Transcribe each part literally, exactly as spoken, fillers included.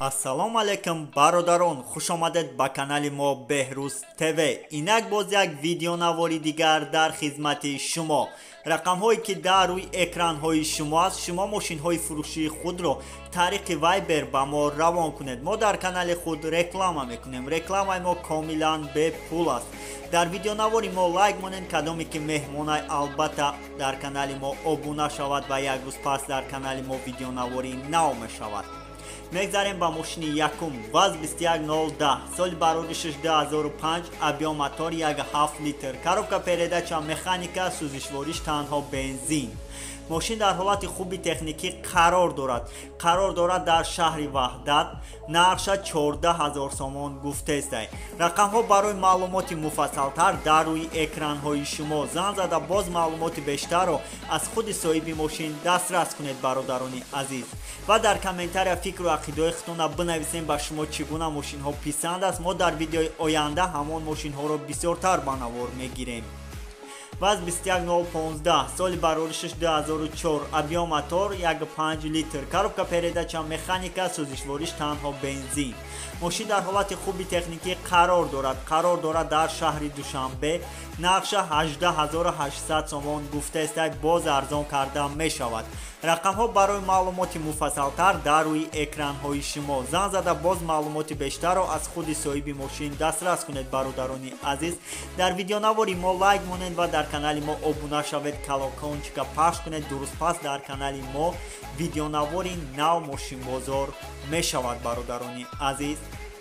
ассалому алайкум бародарон, хуш омадед ба канали мо Беҳрӯз ТВ. Инак боз як видеонавори дигар дар хизмати шумо. рақамҳое ки дар рӯи экранҳои шумо аст, шумо мошинҳои фурӯшии худро тариқи вайбер ба мо равон кунед. Мо дар канали худ реклама мекунем. Рекламаи мо комилан бепул аст. дар видеонавори мо лайк монед, кадоме ки меҳмонай албатта дар канали мо обуна шавад ва як рӯз пас дар канали мо видеонавори нав мешавад. мегзарем ба мошини якум. ваз бисту як нол даҳ, соли барори шаш дуи ҳазору панҷ, объем мотор як и ҳафт литр, коробка передача механика, сӯзишвориш танҳо бензин. мошин дар ҳолати хуби техникӣ қарор дорад. қарор дорад дар шаҳри ваҳдат. нақша чордаҳ ҳазор сомон гуфтест. рақамҳо барои маълумоти муфассалтар дар рӯи экранҳои шумо. зан зада боз маълумоти бештарро аз худи соҳиби мошин дастрас кунед бародарони азиз. ва дар комментария фикру ақидои худтона бинависем ба шумо чӣ гуна мошинҳо писанд аст. мо дар видеои оянда ҳамон мошинҳоро бисёртар ба навор мегирем. ваз бисту як нол понздаҳ, соли барори шаш дуи ҳазору чор, объем мотор як и панҷ литр, коробка передача механика, сӯзишвориш танҳо бензин. мошин дар ҳолати хуби техникӣ қарор дорад. қарор дорад дар шаҳри душанбе. нақша ҳаждаҳ ҳазору ҳаштсад сомон гуфтест. боз арзон карда мешавад. рақамҳо барои маълумоти муфассалтар дар рӯи экранҳои шумо. зан зада боз маълумоти бештарро аз худи соҳиби мошин дастрас кунед бародарони азиз. дар видеонавори мо лайк монед ва дар канали мо обуна шавед, колокольчика пахш кунед. дуруст пас дар канали мо видеонавори нав мошинбозор мешавад бародарони азиз.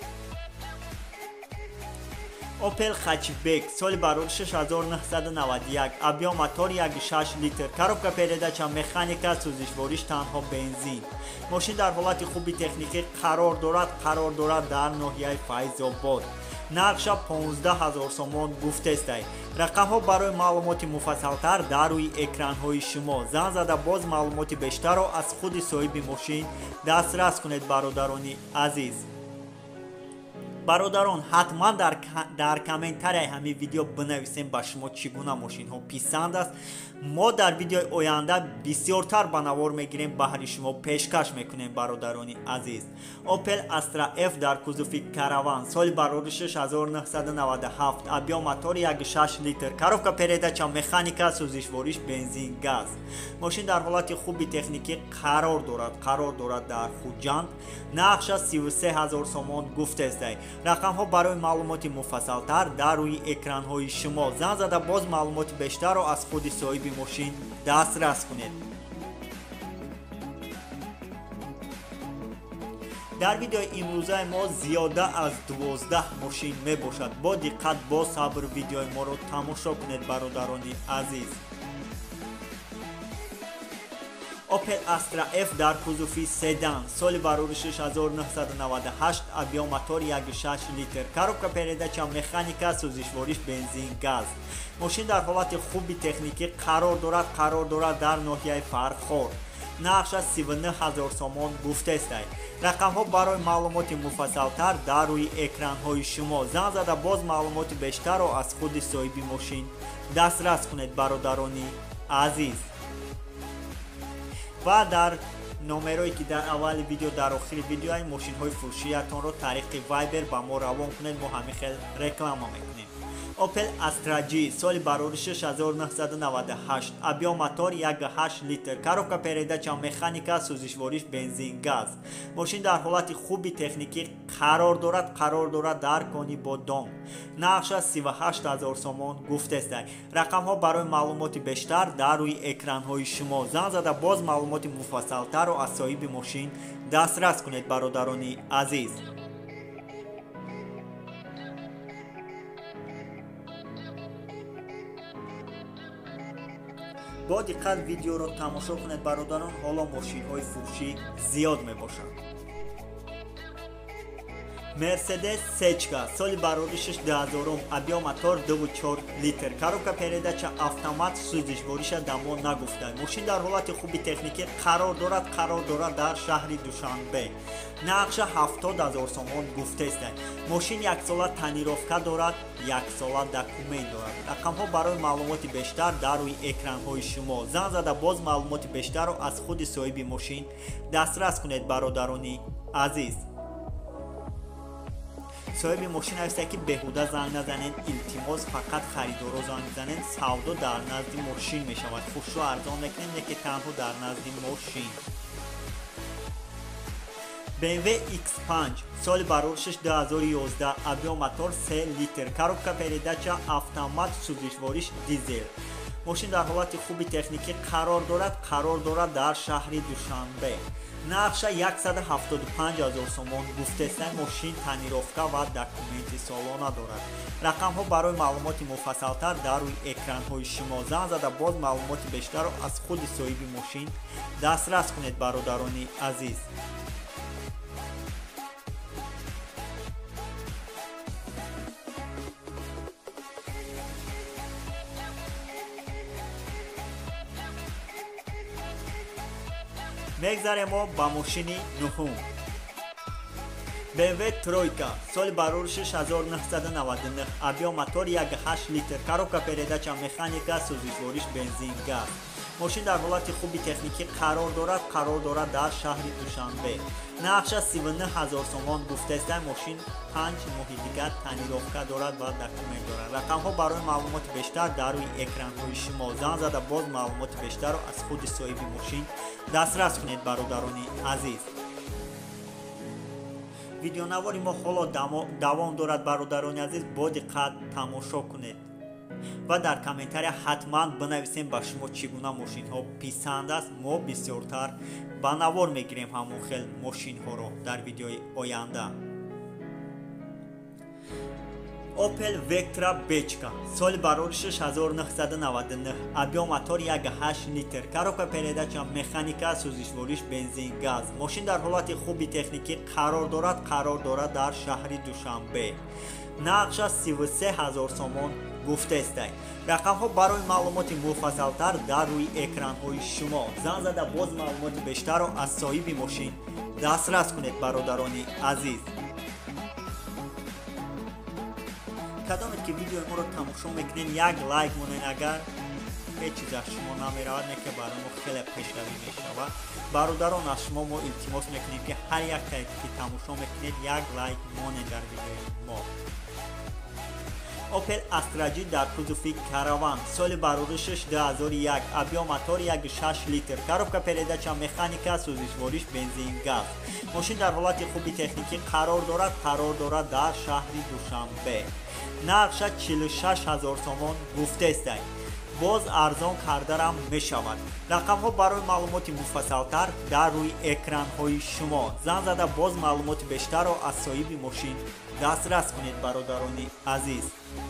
Opel Hatchback, соли барори шаш ҳазор нуҳсаду наваду як, объем мотор як и шаш литр, коробка передача механика, сӯзишвориш танҳо бензин. мошин дар ҳолати хуби техникӣ қарор дорад. қарор дорад дар ноҳияи Файзобод. нақша понздаҳ ҳазор сомон гуфтест. рақамҳо барои маълумоти муфассалтар дар рӯи экранҳои шумо. зан зада боз маълумоти бештарро аз худи соҳиби мошин дастрас кунед бародарони азиз. бародарон, ҳатман дар, дар комментарияи ҳамин видео бинависем ба шумо чӣ гуна мошинҳо писанд аст. мо дар видеои оянда бисёртар ба навор мегирем, баҳри шумо пешкаш мекунем бародарони азиз. Opel Astra F дар кузуфи караван, соли барори шаш ҳазор нуҳсаду наваду ҳафт, объем мотор як и шаш литр, коробка передача механика, сӯзишвориш бензин газ. мошин дар ҳолати хуби техникӣ қарор дорад. қарор дорад дар хуҷанд. нақша сию се ҳазор сомон гуфтест. рақамҳо барои маълумоти муфассалтар дар рӯи экранҳои шумо. зан зада боз маълумоти бештарро аз худи соҳиби мошин дастрас кунед. дар видеои имрӯзаи мо зиёда аз дувоздаҳ мошин мебошад. бо диққат, бо сабр видеои моро тамошо кунед бародарони азиз. Opel Astra F дар кузуфи седан, соли барори шаш ҳазор нуҳсаду наваду ҳашт, объем мотор як и шаш литр, коробка передача механика, сӯзишвориш бензин газ. мошин дар ҳолати хуби техникӣ қарор дорад. қарор дорад дар ноҳияи Фархор. нақша сиву нӯҳ ҳазор сомон гуфтест. рақамҳо барои маълумоти муфассалтар дар рӯи экранҳои шумо. зан зада боз маълумоти бештарро аз худи соҳиби мошин дастрас кунед бародарони азиз. ва дар номерои ки дар аввали видео, дар охири видеои мошинҳои фурӯшиятонро тариқи вайбер ба мо равон кунед. мо ҳамин хел реклама мекунем. Opel Astra G, соли барори шаш ҳазор нуҳсаду наваду ҳашт, объем мотор як и ҳашт литр, коробка передача механика, сӯзишвориш бензин газ. мошин дар ҳолати хуби техникӣ қарор дорад. қарор дорад дар кони бодом. нақша сиву ҳашт ҳазор сомон гуфтест. рақамҳо барои маълумоти бештар дар рӯи экранҳои шумо. зан зада боз маълумоти муфассалтарро аз соҳиби мошин дастрас кунед бародарони азиз. бо диққат видеоро тамошо кунед бародарон. ҳоло мошинҳои фурӯшӣ зиёд мебошанд. Mercedes Сечка, соли барори шаш дуи ҳазорум, объем мотор ду и чор литр, коробка передача автомат, сӯзишвориша дамо нагуфта. мошин дар ҳолати хуби техникӣ қарор дорад. қарор дорад дар шаҳри Душанбе. нақша ҳафтод ҳазор сомон гуфтест. мошин яксола танировка дорад, яксола документ дорад. рақамҳо барои маълумоти бештар дар рӯи экранҳои шумо. зан зада боз маълумоти бештарро аз худи соҳиби мошин дастрас кунед бародарони азиз. صاحب ماشین هستن که بهوده زنگ نزنن، التماس فقط خریدارا زنگ بزنن. سودا در نزد ماشین می شود. فروش رو ارزان نکنین که تنها در نزد ماشین. بی ام دبلیو ایکس پنج سال برابرش دو هزار و یازده، ابیا موتور سه لیتر، коробка передача автомат، سوزشواریش دیزل. ماشین در حالت خوبی تکنیکی قرار دارد قرار دارد در شهر دوشنبه. نقش صد و هفتاد و پنج هزار سومون. گفته است ماشین تنیروفکا و دکومنت سالانه دارد. رقم ها برای معلومات مفصل تر در روی اکران های شما زنگ زده باز معلومات بیشتر را از خود صاحب ماشین دسترس کنید برادران عزیز. میگذاریم ما با ماشین نهم. بی ام دبلیو ترویکا سال برابرش شش هزار و نهصد و نود و نه، ابیا موتور یک و هشت لیتر، коробка передача مکانیکا، سوزشواریش بنزین گاز. ماشین در حالت خوبی تکنیکی قرار دارد قرار دارد در شهر دوشنبه. نقش سی و نه هزار سومان. گفته است ماشین پنج ماه دیگر تنیروفکا دارد و دکومنت دارد. رقم ها برای معلومات بیشتر در روی اکران های شما زنگ زده باز معلومات بیشتر را از خود صاحب ماشین دسترس کنید برادران عزیز. ویدیو نواری ما حالا دوام دارد برادران عزیز، با دقت تماشا کنید و در کامنتاری حتما بنویسید با شما چگونه ماشین ها پسند است. ما بسیارتر با نوار میگیریم همون خیل ماشین ها رو در ویدیوی آینده. اوپل وکترا بچکا سال برابرش شش هزار و نهصد و نود و نه، ابیا موتور یک و هشت لیتر، коробка передача مکانیکا، سوزشواریش بنزین گاز. ماشین در حالت خوبی تکنیکی قرار دارد قرار دارد در شهر دوشنبه. نقش سی و سه هزار سومون. گفته است رقم ها برای معلومات مفصل تر در روی اکران های شما زنگ زده باز معلومات بیشتر را از صاحب ماشین دسترس کنید برادران عزیز. کدامید که ویدیو ما رو تماشا میکنین یک لایک مونین، اگر هیچ چیز از شما نمیرود نه که برای ما خیلی پیشروی میشود. برادران از شما ما التماس میکنیم که هر یک تایید که تماشا میکنید یک لایک مونین در ویدیو ما. اوپل استراجی در کروزوفی کاروان سال برابرش دو هزار و یک، ابیا موتور یک و شش لیتر، коробка передача مکانیکا، سوزشواریش بنزین گاز. ماشین در حالت خوبی تکنیکی قرار دارد قرار دارد در شهر دوشنبه. نقش چهل و شش هزار سومون. گفته است باز ارزان کردرم می شود. رقم ها برای معلومات مفصل تر در روی اکران های شما زنگ زده باز معلومات بیشتر را از صاحب ماشین دسترس کنید برادران عزیز.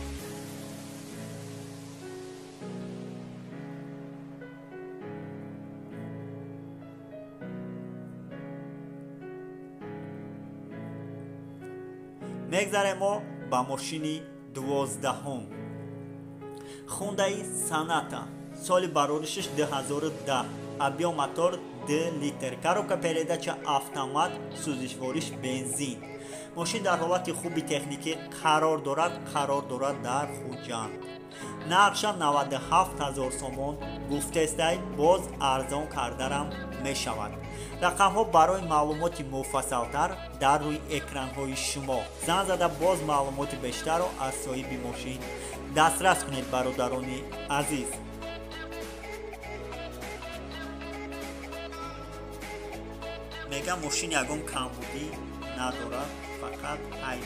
میگذاریم ما با ماشین دوازدهم. خوندای ساناتا سال برابرش دو هزار و ده، ابیا موتور دو لیتر، коробка передача автомат، سوزشواریش بنزین. ماشین در حالت خوبی تکنیکی قرار دارد قرار دارد در خوجند. نقش نود و هفت هزار سومون. گفته است باز ارزان کردرم می شود. رقم ها برای معلومات مفصل تر در روی اکران های شما زنگ زده باز معلومات بیشتر را از صاحب ماشین دسترس کنید برادران عزیز. میگم ماشین یگم کمبودی ندارد، فقط عیب.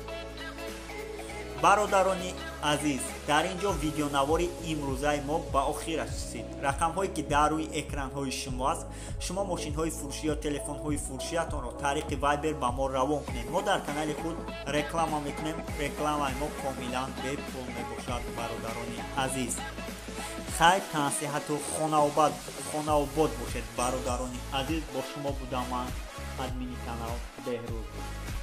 برادران عزیز در اینجا ویدیو نواری امروزه ما با آخر رسید. رقم هایی که در روی اکران های شما است، شما ماشین های فروشی یا تلفن های فروشیتان را طریق وایبر با ما روان کنید. ما در کانال خود رکلام میکنیم. رکلام ما کاملا به پول میباشد برادران عزیز. خیر تنصیحت و خانواد خانواد باشد برادران عزیز. با شما بودم من ادمین کانال بهروز.